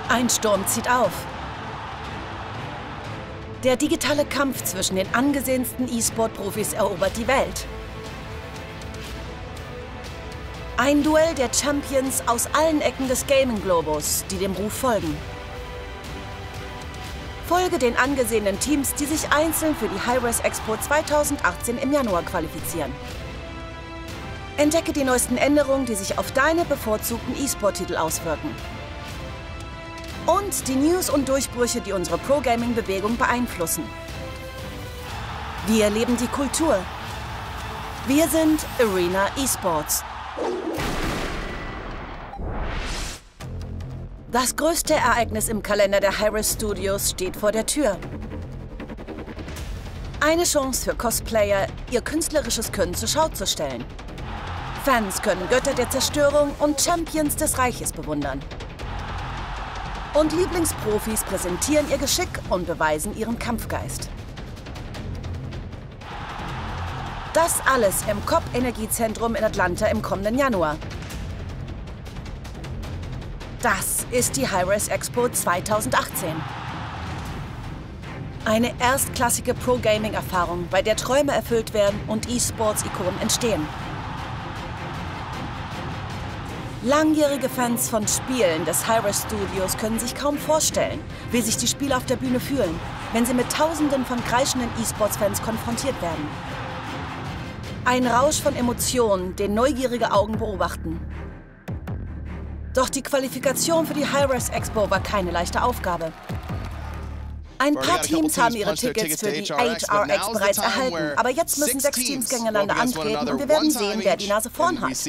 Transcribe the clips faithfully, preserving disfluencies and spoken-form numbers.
Ein Sturm zieht auf. Der digitale Kampf zwischen den angesehensten E-Sport-Profis erobert die Welt. Ein Duell der Champions aus allen Ecken des Gaming-Globus, die dem Ruf folgen. Folge den angesehenen Teams, die sich einzeln für die Hi-Res Expo zweitausendachtzehn im Januar qualifizieren. Entdecke die neuesten Änderungen, die sich auf deine bevorzugten E-Sport-Titel auswirken. Und die News und Durchbrüche, die unsere Pro-Gaming-Bewegung beeinflussen. Wir leben die Kultur. Wir sind Arena Esports. Das größte Ereignis im Kalender der Hi-Res Studios steht vor der Tür. Eine Chance für Cosplayer, ihr künstlerisches Können zur Schau zu stellen. Fans können Götter der Zerstörung und Champions des Reiches bewundern. Und Lieblingsprofis präsentieren ihr Geschick und beweisen ihren Kampfgeist. Das alles im C O P-Energiezentrum in Atlanta im kommenden Januar. Das ist die Hi-Res Expo zweitausendachtzehn. Eine erstklassige Pro-Gaming-Erfahrung, bei der Träume erfüllt werden und E-Sports-Ikonen entstehen. Langjährige Fans von Spielen des Hi-Res Studios können sich kaum vorstellen, wie sich die Spieler auf der Bühne fühlen, wenn sie mit Tausenden von kreischenden E-Sports-Fans konfrontiert werden. Ein Rausch von Emotionen, den neugierige Augen beobachten. Doch die Qualifikation für die Hi-Res Expo war keine leichte Aufgabe. Ein paar Teams haben ihre Tickets für die H R X bereits erhalten, aber jetzt müssen sechs Teams gegeneinander antreten und wir werden sehen, wer die Nase vorn hat.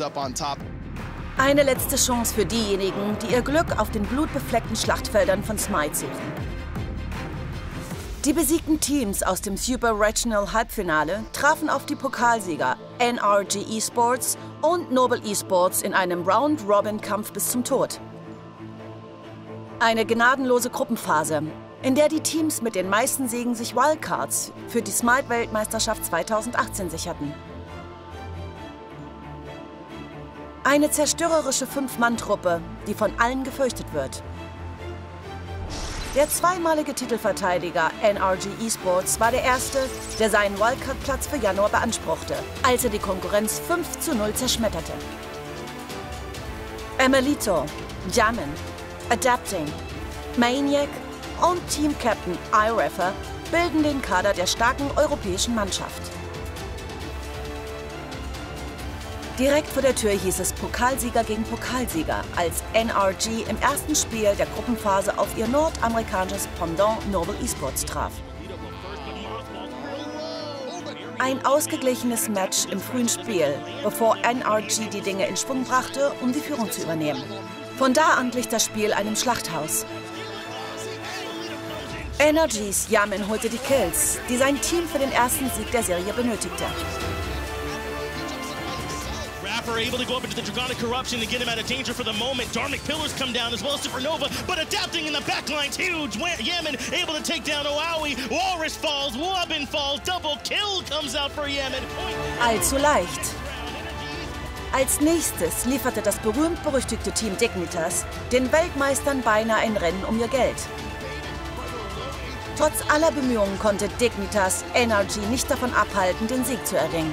Eine letzte Chance für diejenigen, die ihr Glück auf den blutbefleckten Schlachtfeldern von Smite suchen. Die besiegten Teams aus dem Super Regional Halbfinale trafen auf die Pokalsieger N R G Esports und Noble Esports in einem Round-Robin-Kampf bis zum Tod. Eine gnadenlose Gruppenphase, in der die Teams mit den meisten Siegen sich Wildcards für die Smite-Weltmeisterschaft zweitausendachtzehn sicherten. Eine zerstörerische Fünf-Mann-Truppe, die von allen gefürchtet wird. Der zweimalige Titelverteidiger N R G Esports war der Erste, der seinen Wildcard-Platz für Januar beanspruchte, als er die Konkurrenz fünf zu null zerschmetterte. Emelito, Jammin, Adapting, Maniac und Team-Captain iReffer bilden den Kader der starken europäischen Mannschaft. Direkt vor der Tür hieß es Pokalsieger gegen Pokalsieger, als N R G im ersten Spiel der Gruppenphase auf ihr nordamerikanisches Pendant Noble Esports traf. Ein ausgeglichenes Match im frühen Spiel, bevor N R G die Dinge in Schwung brachte, um die Führung zu übernehmen. Von da an glich das Spiel einem Schlachthaus. N R Gs Yamin holte die Kills, die sein Team für den ersten Sieg der Serie benötigte. Rapper able to go up into the Dragonic Corruption and get him out of danger for the moment. Dharmic Pillars come down as well as Supernova, but Adapting in the backline's huge. Yamin able to take down Oawi. Walrus falls, Wobbin falls, double kill comes out for Yamin. Allzu leicht. Als nächstes lieferte das berühmt-berüchtigte Team Dignitas den Weltmeistern beinahe ein Rennen um ihr Geld. Trotz aller Bemühungen konnte Dignitas N R G nicht davon abhalten, den Sieg zu erringen.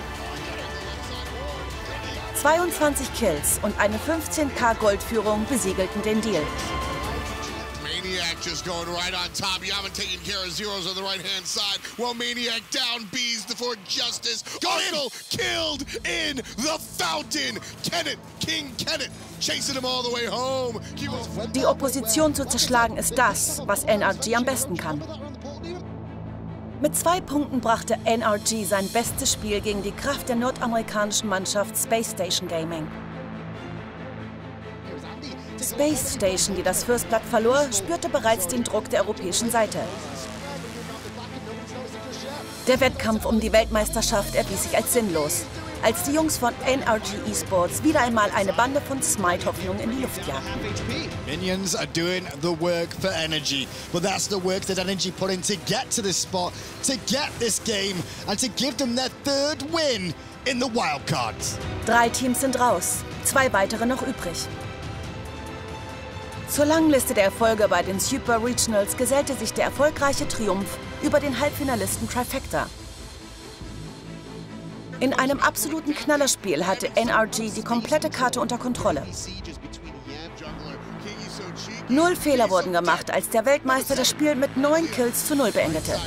zweiundzwanzig Kills und eine fünfzehn K Goldführung besiegelten den Deal. Maniac just going right on top. Yamin taking care of zeros on the right-hand side. While Maniac down Bees for justice. Idol killed in the fountain. Kenneth, King Kenneth, chasing him all the way home. Die Opposition zu zerschlagen ist das, was N R G am besten kann. Mit zwei Punkten brachte N R G sein bestes Spiel gegen die Kraft der nordamerikanischen Mannschaft Space Station Gaming. Space Station, die das First Blood verlor, spürte bereits den Druck der europäischen Seite. Der Wettkampf um die Weltmeisterschaft erwies sich als sinnlos, als die Jungs von N R G Esports wieder einmal eine Bande von Smite-Hoffnungen in die Luft jagten. Minions are doing the work for Energy, but that's the work that Energy put in to get to this spot, to get this game, and to give them their third win in the Wildcards. Drei Teams sind raus, zwei weitere noch übrig. Zur Langliste der Erfolge bei den Super Regionals gesellte sich der erfolgreiche Triumph über den Halbfinalisten Trifecta. In einem absoluten Knallerspiel hatte N R G die komplette Karte unter Kontrolle. Null Fehler wurden gemacht, als der Weltmeister das Spiel mit neun Kills zu null beendete.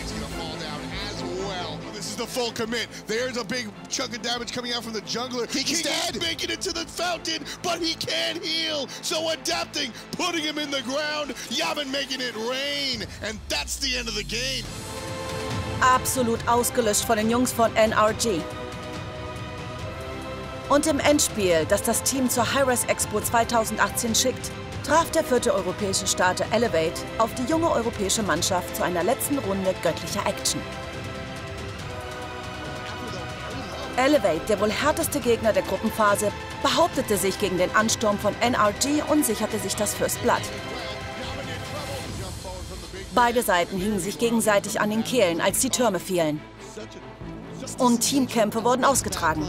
The full commit. There's a big chunk of damage coming out from the jungler. He's dead. Making it to the fountain, but he can't heal. So adapting, putting him in the ground. Yaman making it rain, and that's the end of the game. Absolut ausgelöscht von den Jungs von N R G. Und im Endspiel, das das Team zur Hi-Res Expo zweitausendachtzehn schickt, traf der vierte europäische Starter Elevate auf die junge europäische Mannschaft zu einer letzten Runde göttlicher Action. Elevate, der wohl härteste Gegner der Gruppenphase, behauptete sich gegen den Ansturm von N R G und sicherte sich das First Blood. Beide Seiten hingen sich gegenseitig an den Kehlen, als die Türme fielen. Und Teamkämpfe wurden ausgetragen.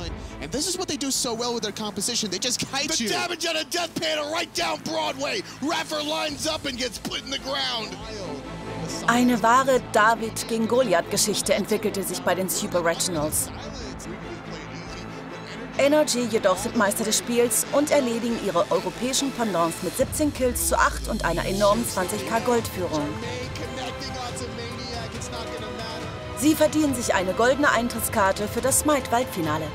Eine wahre David gegen Goliath-Geschichte entwickelte sich bei den Super Regionals. N R G jedoch sind Meister des Spiels und erledigen ihre europäischen Pendants mit siebzehn Kills zu acht und einer enormen zwanzig K Goldführung. Sie verdienen sich eine goldene Eintrittskarte für das Smite-Weltfinale.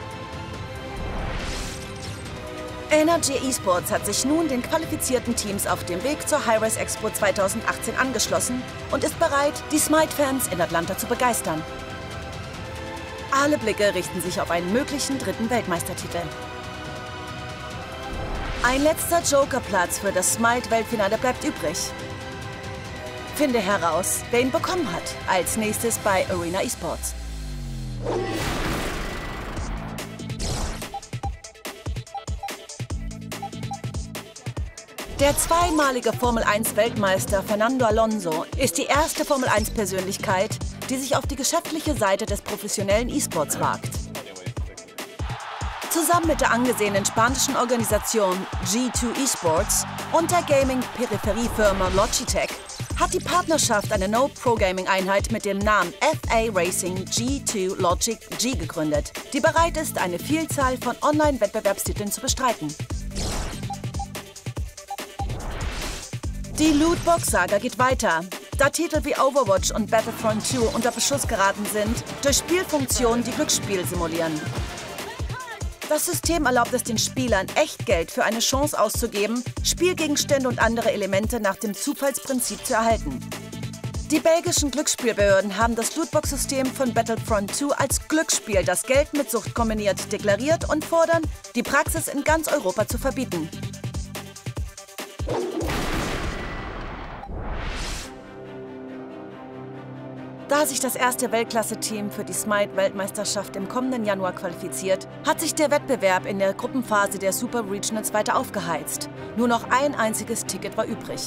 N R G Esports hat sich nun den qualifizierten Teams auf dem Weg zur Hi-Res Expo zweitausendachtzehn angeschlossen und ist bereit, die Smite-Fans in Atlanta zu begeistern. Alle Blicke richten sich auf einen möglichen dritten Weltmeistertitel. Ein letzter Jokerplatz für das Smite-Weltfinale bleibt übrig. Finde heraus, wer ihn bekommen hat, als nächstes bei Arena Esports. Der zweimalige Formel eins Weltmeister Fernando Alonso ist die erste Formel eins Persönlichkeit, die sich auf die geschäftliche Seite des professionellen E-Sports wagt. Zusammen mit der angesehenen spanischen Organisation G zwei Esports und der Gaming-Peripheriefirma Logitech hat die Partnerschaft eine No-Pro-Gaming-Einheit mit dem Namen F A Racing G zwei Logic G gegründet, die bereit ist, eine Vielzahl von Online-Wettbewerbstiteln zu bestreiten. Die Lootbox-Saga geht weiter, da Titel wie Overwatch und Battlefront zwei unter Beschuss geraten sind, durch Spielfunktionen, die Glücksspiel simulieren. Das System erlaubt es den Spielern, Echtgeld für eine Chance auszugeben, Spielgegenstände und andere Elemente nach dem Zufallsprinzip zu erhalten. Die belgischen Glücksspielbehörden haben das Lootbox-System von Battlefront zwei als Glücksspiel, das Geld mit Sucht kombiniert, deklariert und fordern, die Praxis in ganz Europa zu verbieten. Da sich das erste Weltklasse-Team für die Smite-Weltmeisterschaft im kommenden Januar qualifiziert, hat sich der Wettbewerb in der Gruppenphase der Super Regionals weiter aufgeheizt. Nur noch ein einziges Ticket war übrig.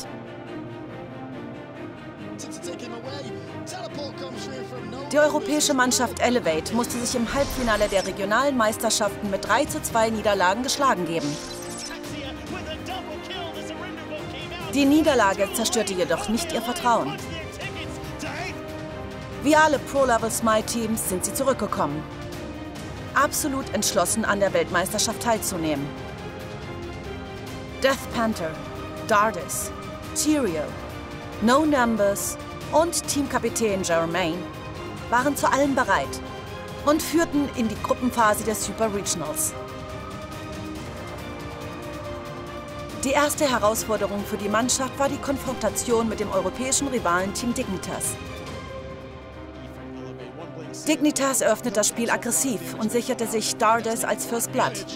Die europäische Mannschaft Elevate musste sich im Halbfinale der regionalen Meisterschaften mit drei zu zwei Niederlagen geschlagen geben. Die Niederlage zerstörte jedoch nicht ihr Vertrauen. Wie alle Pro-Level-Smite-Teams sind sie zurückgekommen. Absolut entschlossen, an der Weltmeisterschaft teilzunehmen. Death Panther, Dardis, Tyrio, No Numbers und Teamkapitän Jermaine waren zu allem bereit und führten in die Gruppenphase der Super Regionals. Die erste Herausforderung für die Mannschaft war die Konfrontation mit dem europäischen Rivalen Team Dignitas. Dignitas eröffnet das Spiel aggressiv und sicherte sich Dardis als First Blood.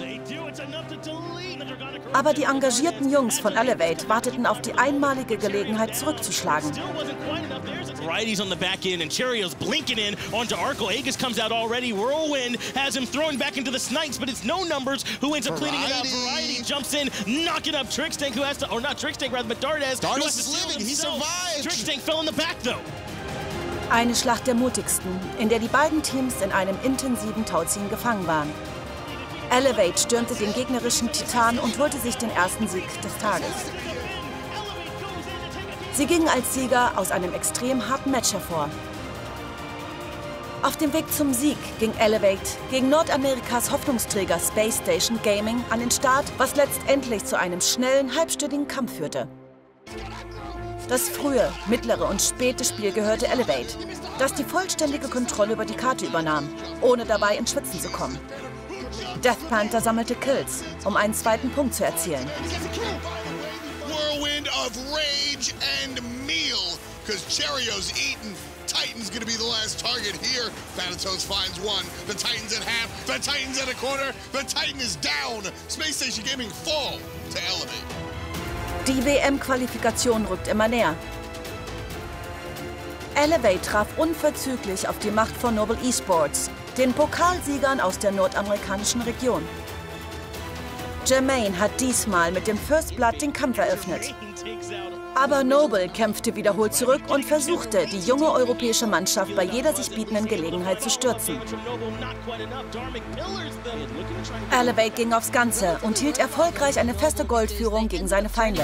Aber die engagierten Jungs von Elevate warteten auf die einmalige Gelegenheit, zurückzuschlagen. Variety's on the back end, and Cherio's blinking in onto Arco. Aegis comes out already. Whirlwind has him thrown back into the snipes, but it's No Numbers who ends up cleaning it up. Variety jumps in, knocking up Trickstank, who has to, or not Trickstank rather, but Dardis. Dardis is living, he survived. Trickstank fell in the back though. Eine Schlacht der mutigsten, in der die beiden Teams in einem intensiven Tauziehen gefangen waren. Elevate stürmte den gegnerischen Titan und holte sich den ersten Sieg des Tages. Sie gingen als Sieger aus einem extrem harten Match hervor. Auf dem Weg zum Sieg ging Elevate gegen Nordamerikas Hoffnungsträger Space Station Gaming an den Start, was letztendlich zu einem schnellen, halbstündigen Kampf führte. Das frühe, mittlere und späte Spiel gehörte Elevate, das die vollständige Kontrolle über die Karte übernahm, ohne dabei ins Schwitzen zu kommen. Death Panther sammelte Kills, um einen zweiten Punkt zu erzielen. Whirlwind of rage and meal, because Cherio's eaten. Titan's gonna be the last target here. Thanatos finds one. The Titan's at half. The Titan's at a corner. The Titan is down. Space Station Gaming fall to Elevate. Die W M-Qualifikation rückt immer näher. Elevate traf unverzüglich auf die Macht von Noble Esports, den Pokalsiegern aus der nordamerikanischen Region. Jermaine hat diesmal mit dem First Blood den Kampf eröffnet. Aber Noble kämpfte wiederholt zurück und versuchte, die junge europäische Mannschaft bei jeder sich bietenden Gelegenheit zu stürzen. Elevate ging aufs Ganze und hielt erfolgreich eine feste Goldführung gegen seine Feinde.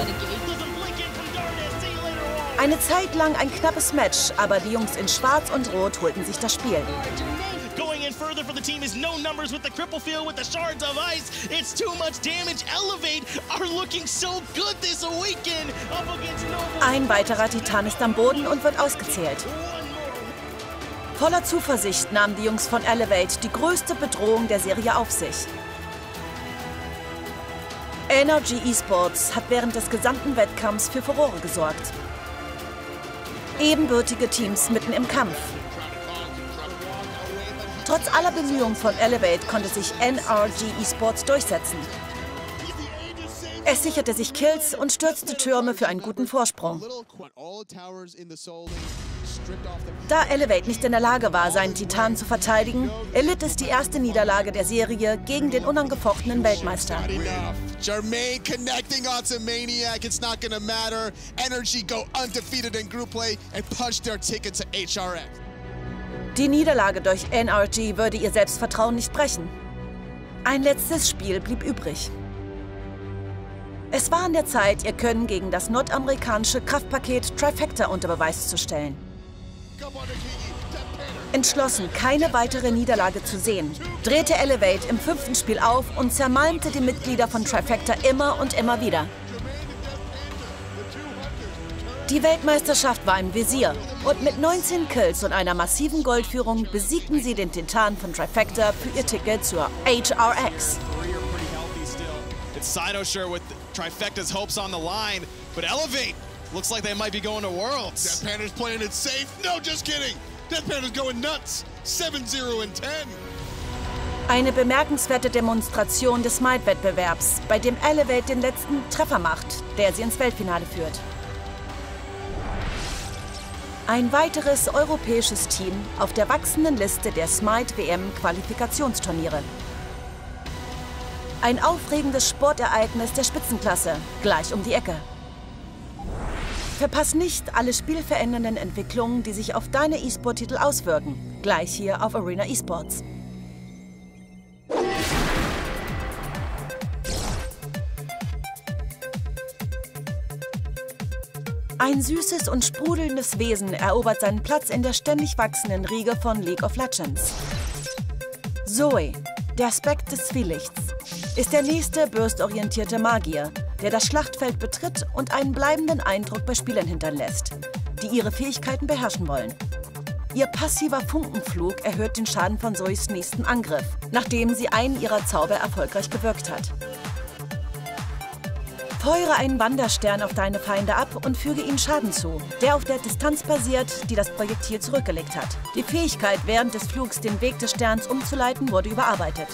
Eine Zeit lang ein knappes Match, aber die Jungs in Schwarz und Rot holten sich das Spiel. In further for the team is no numbers with the cripple field with the shards of ice. It's too much damage. Elevate are looking so good this weekend up against Noble. Ein weiterer Titan ist am Boden und wird ausgezählt. Voller Zuversicht nahmen die Jungs von Elevate die größte Bedrohung der Serie auf sich. Energy Esports hat während des gesamten Wettkampfs für Furore gesorgt. Ebenbürtige Teams mitten im Kampf. Trotz aller Bemühungen von Elevate konnte sich N R G Esports durchsetzen. Es sicherte sich Kills und stürzte Türme für einen guten Vorsprung. Da Elevate nicht in der Lage war, seinen Titan zu verteidigen, erlitt es die erste Niederlage der Serie gegen den unangefochtenen Weltmeister. Jermaine connecting onto Maniac. It's not gonna matter. Energy go undefeated in group play and punch their ticket to H R X. Die Niederlage durch N R G würde ihr Selbstvertrauen nicht brechen. Ein letztes Spiel blieb übrig. Es war an der Zeit, ihr Können gegen das nordamerikanische Kraftpaket Trifecta unter Beweis zu stellen. Entschlossen, keine weitere Niederlage zu sehen, drehte Elevate im fünften Spiel auf und zermalmte die Mitglieder von Trifecta immer und immer wieder. Die Weltmeisterschaft war im Visier und mit neunzehn Kills und einer massiven Goldführung besiegten sie den Titan von Trifecta für ihr Ticket zur H R X. It's Cynosure with Trifecta's hopes on the line, but Elevate looks like they might be going to Worlds. Death Panther's playing it safe. No, just kidding. Death Panther's going nuts. seven zero and ten. Eine bemerkenswerte Demonstration des Smite-Wettbewerbs, bei dem Elevate den letzten Treffer macht, der sie ins Weltfinale führt. Ein weiteres europäisches Team auf der wachsenden Liste der Smite W M-Qualifikationsturniere. Ein aufregendes Sportereignis der Spitzenklasse, gleich um die Ecke. Verpass nicht alle spielverändernden Entwicklungen, die sich auf deine E-Sport-Titel auswirken, gleich hier auf Arena Esports. Ein süßes und sprudelndes Wesen erobert seinen Platz in der ständig wachsenden Riege von League of Legends. Zoe, der Aspekt des Zwielichts, ist der nächste burstorientierte Magier, der das Schlachtfeld betritt und einen bleibenden Eindruck bei Spielern hinterlässt, die ihre Fähigkeiten beherrschen wollen. Ihr passiver Funkenflug erhöht den Schaden von Zoes nächsten Angriff, nachdem sie einen ihrer Zauber erfolgreich gewirkt hat. Feuere einen Wanderstern auf deine Feinde ab und füge ihnen Schaden zu, der auf der Distanz basiert, die das Projektil zurückgelegt hat. Die Fähigkeit, während des Flugs den Weg des Sterns umzuleiten, wurde überarbeitet.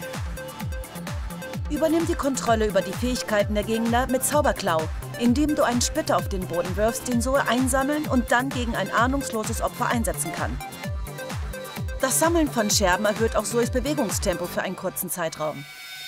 Übernimm die Kontrolle über die Fähigkeiten der Gegner mit Zauberklau, indem du einen Splitter auf den Boden wirfst, den Zoe einsammeln und dann gegen ein ahnungsloses Opfer einsetzen kann. Das Sammeln von Scherben erhöht auch Zoes Bewegungstempo für einen kurzen Zeitraum.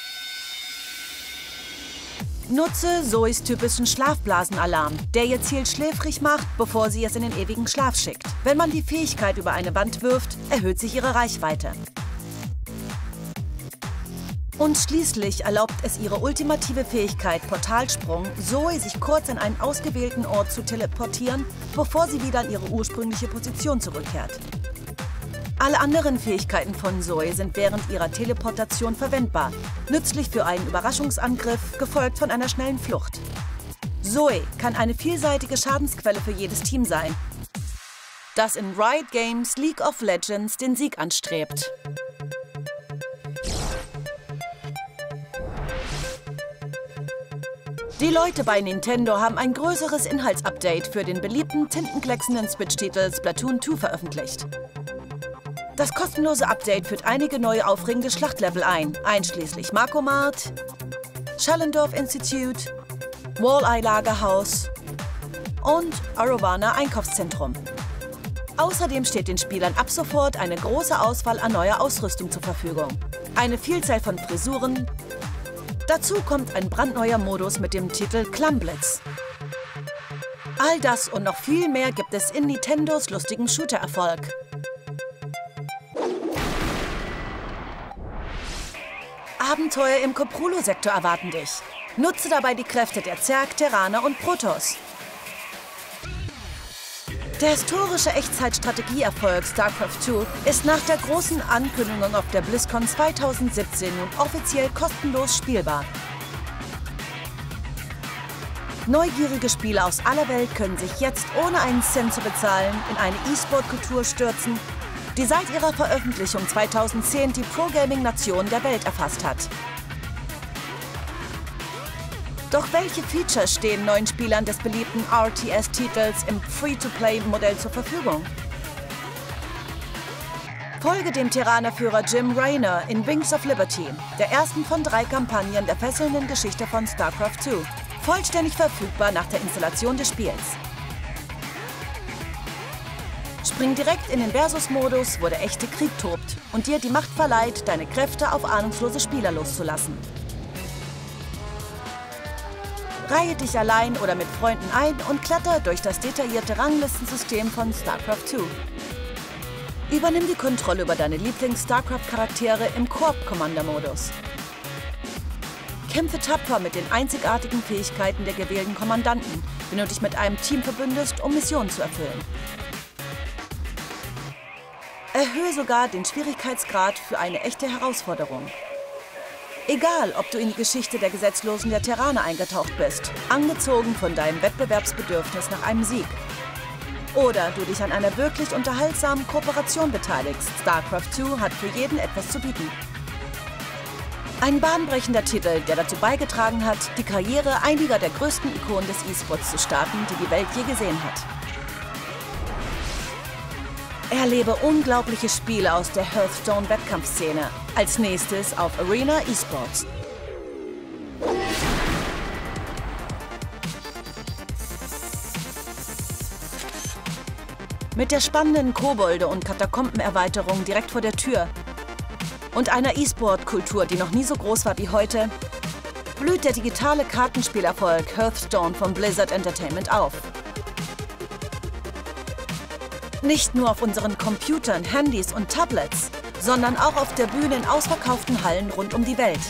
Nutze Zoes typischen Schlafblasenalarm, der ihr Ziel schläfrig macht, bevor sie es in den ewigen Schlaf schickt. Wenn man die Fähigkeit über eine Wand wirft, erhöht sich ihre Reichweite. Und schließlich erlaubt es ihre ultimative Fähigkeit Portalsprung, Zoe sich kurz an einen ausgewählten Ort zu teleportieren, bevor sie wieder an ihre ursprüngliche Position zurückkehrt. Alle anderen Fähigkeiten von Zoe sind während ihrer Teleportation verwendbar, nützlich für einen Überraschungsangriff, gefolgt von einer schnellen Flucht. Zoe kann eine vielseitige Schadensquelle für jedes Team sein, das in Riot Games League of Legends den Sieg anstrebt. Die Leute bei Nintendo haben ein größeres Inhaltsupdate für den beliebten tintenklecksenden Switch-Titel Splatoon zwei veröffentlicht. Das kostenlose Update führt einige neue aufregende Schlachtlevel ein, einschließlich Mako Mart, Schellendorf Institute, Walleye Lagerhaus und Arowana Einkaufszentrum. Außerdem steht den Spielern ab sofort eine große Auswahl an neuer Ausrüstung zur Verfügung. Eine Vielzahl von Frisuren. Dazu kommt ein brandneuer Modus mit dem Titel Klammblitz. All das und noch viel mehr gibt es in Nintendos lustigem Shooter-Erfolg. Abenteuer im Koprulo-Sektor erwarten dich. Nutze dabei die Kräfte der Zerg, Terraner und Protoss. Der historische Echtzeit-Strategieerfolg StarCraft zwei ist nach der großen Ankündigung auf der BlizzCon zweitausendsiebzehn nun offiziell kostenlos spielbar. Neugierige Spieler aus aller Welt können sich jetzt ohne einen Cent zu bezahlen in eine E-Sport-Kultur stürzen, die seit ihrer Veröffentlichung zweitausendzehn die Pro-Gaming-Nation der Welt erfasst hat. Doch welche Features stehen neuen Spielern des beliebten R T S-Titels im Free-to-Play-Modell zur Verfügung? Folge dem Terranerführer Jim Raynor in Wings of Liberty, der ersten von drei Kampagnen der fesselnden Geschichte von StarCraft zwei, vollständig verfügbar nach der Installation des Spiels. Spring direkt in den Versus-Modus, wo der echte Krieg tobt und dir die Macht verleiht, deine Kräfte auf ahnungslose Spieler loszulassen. Reihe dich allein oder mit Freunden ein und kletter durch das detaillierte Ranglistensystem von StarCraft zwei. Übernimm die Kontrolle über deine Lieblings-StarCraft-Charaktere im Koop-Commander-Modus. Kämpfe tapfer mit den einzigartigen Fähigkeiten der gewählten Kommandanten, wenn du dich mit einem Team verbündest, um Missionen zu erfüllen. Erhöhe sogar den Schwierigkeitsgrad für eine echte Herausforderung. Egal, ob du in die Geschichte der Gesetzlosen der Terraner eingetaucht bist, angezogen von deinem Wettbewerbsbedürfnis nach einem Sieg. Oder du dich an einer wirklich unterhaltsamen Kooperation beteiligst, StarCraft zwei hat für jeden etwas zu bieten. Ein bahnbrechender Titel, der dazu beigetragen hat, die Karriere einiger der größten Ikonen des E-Sports zu starten, die die Welt je gesehen hat. Erlebe unglaubliche Spiele aus der Hearthstone-Wettkampfszene. Als nächstes auf Arena Esports. Mit der spannenden Kobolde- und Katakombenerweiterung direkt vor der Tür und einer E-Sport-Kultur, die noch nie so groß war wie heute, blüht der digitale Kartenspielerfolg Hearthstone von Blizzard Entertainment auf. Nicht nur auf unseren Computern, Handys und Tablets, sondern auch auf der Bühne in ausverkauften Hallen rund um die Welt.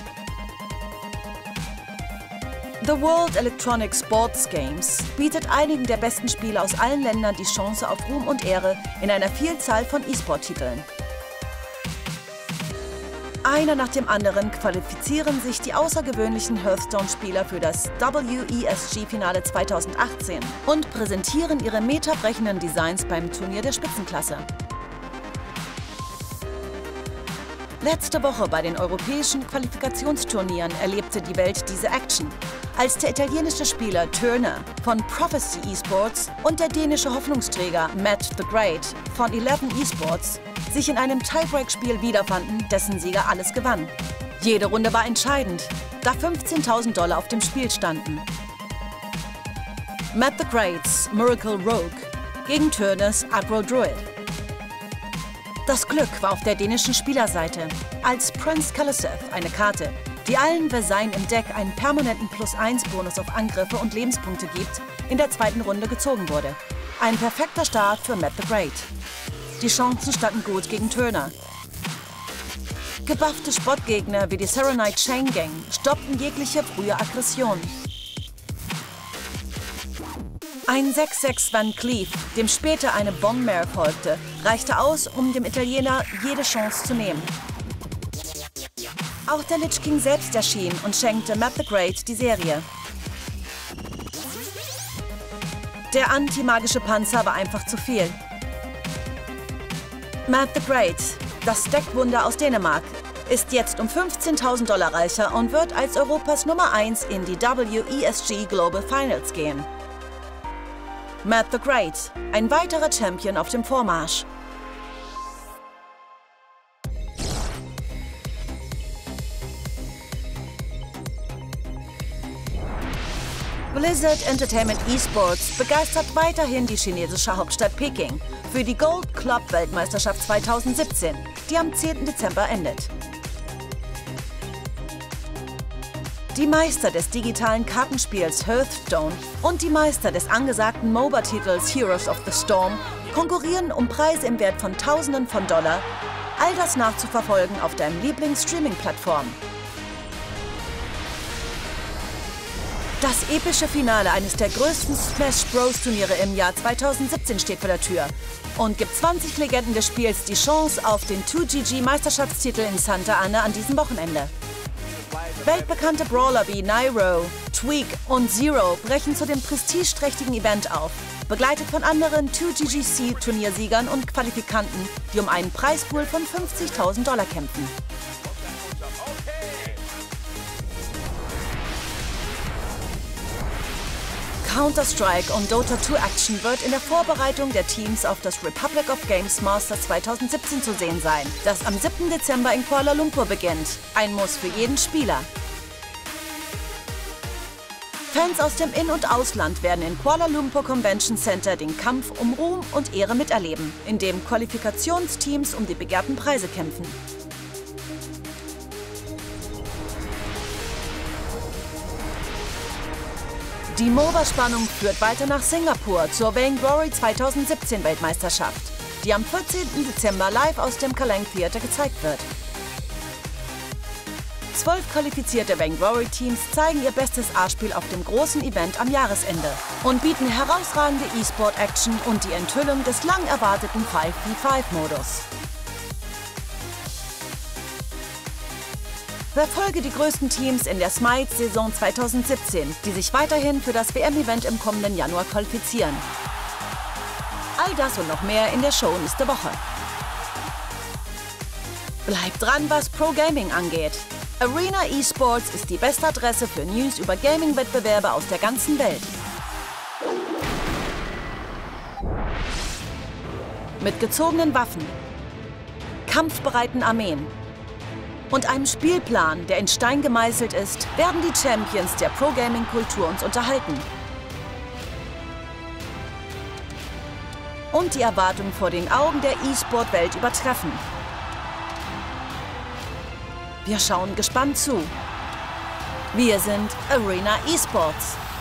The World Electronic Sports Games bietet einigen der besten Spieler aus allen Ländern die Chance auf Ruhm und Ehre in einer Vielzahl von E-Sport-Titeln. Einer nach dem anderen qualifizieren sich die außergewöhnlichen Hearthstone-Spieler für das W E S G-Finale zweitausendachtzehn und präsentieren ihre metabrechenden Designs beim Turnier der Spitzenklasse. Letzte Woche bei den europäischen Qualifikationsturnieren erlebte die Welt diese Action, als der italienische Spieler Turner von Prophecy Esports und der dänische Hoffnungsträger Matt the Great von Eleven Esports sich in einem Tiebreak-Spiel wiederfanden, dessen Sieger alles gewann. Jede Runde war entscheidend, da fünfzehntausend Dollar auf dem Spiel standen. Matt the Greats Miracle Rogue gegen Turners Agro Druid. Das Glück war auf der dänischen Spielerseite, als Prince Kaliseth, eine Karte, die allen Vasallen im Deck einen permanenten Plus eins Bonus auf Angriffe und Lebenspunkte gibt, in der zweiten Runde gezogen wurde. Ein perfekter Start für Matt the Great. Die Chancen standen gut gegen Turner. Gebuffte Spottgegner wie die Serenite Chain Gang stoppten jegliche frühe Aggression. Ein sechs sechs Van Cleef, dem später eine Bone Mare folgte, reichte aus, um dem Italiener jede Chance zu nehmen. Auch der Lich King selbst erschien und schenkte Matt the Great die Serie. Der anti-magische Panzer war einfach zu viel. Matt the Great, das Deckwunder aus Dänemark, ist jetzt um fünfzehntausend Dollar reicher und wird als Europas Nummer eins in die W E S G Global Finals gehen. Matt the Great, ein weiterer Champion auf dem Vormarsch. Blizzard Entertainment Esports begeistert weiterhin die chinesische Hauptstadt Peking für die Gold Club Weltmeisterschaft zweitausendsiebzehn, die am zehnten Dezember endet. Die Meister des digitalen Kartenspiels Hearthstone und die Meister des angesagten MOBA-Titels Heroes of the Storm konkurrieren um Preise im Wert von Tausenden von Dollar, all das nachzuverfolgen auf deinem Lieblings-Streaming-Plattform. Das epische Finale eines der größten Smash Bros. Turniere im Jahr zweitausendsiebzehn steht vor der Tür und gibt zwanzig Legenden des Spiels die Chance auf den zwei G G Meisterschaftstitel in Santa Ana an diesem Wochenende. Weltbekannte Brawler wie Nairo, Tweak und Zero brechen zu dem prestigeträchtigen Event auf, begleitet von anderen zwei G G C-Turniersiegern und Qualifikanten, die um einen Preispool von fünfzigtausend Dollar kämpfen. Counter-Strike und Dota zwei Action wird in der Vorbereitung der Teams auf das Republic of Games Masters zweitausendsiebzehn zu sehen sein, das am siebten Dezember in Kuala Lumpur beginnt. Ein Muss für jeden Spieler. Fans aus dem In- und Ausland werden in Kuala Lumpur Convention Center den Kampf um Ruhm und Ehre miterleben, in dem Qualifikationsteams um die begehrten Preise kämpfen. Die MOBA-Spannung führt weiter nach Singapur zur Vainglory zweitausendsiebzehn Weltmeisterschaft, die am vierzehnten Dezember live aus dem Kallang Theater gezeigt wird. Zwölf qualifizierte Vainglory-Teams zeigen ihr bestes A-Spiel auf dem großen Event am Jahresende und bieten herausragende E-Sport-Action und die Enthüllung des lang erwarteten fünf gegen fünf Modus. Verfolge die größten Teams in der Smite-Saison zweitausendsiebzehn, die sich weiterhin für das W M-Event im kommenden Januar qualifizieren. All das und noch mehr in der Show nächste Woche. Bleibt dran, was Pro-Gaming angeht. Arena Esports ist die beste Adresse für News über Gaming-Wettbewerbe aus der ganzen Welt. Mit gezogenen Waffen, kampfbereiten Armeen und einem Spielplan, der in Stein gemeißelt ist, werden die Champions der Pro-Gaming-Kultur uns unterhalten. Und die Erwartungen vor den Augen der E-Sport-Welt übertreffen. Wir schauen gespannt zu. Wir sind Arena Esports.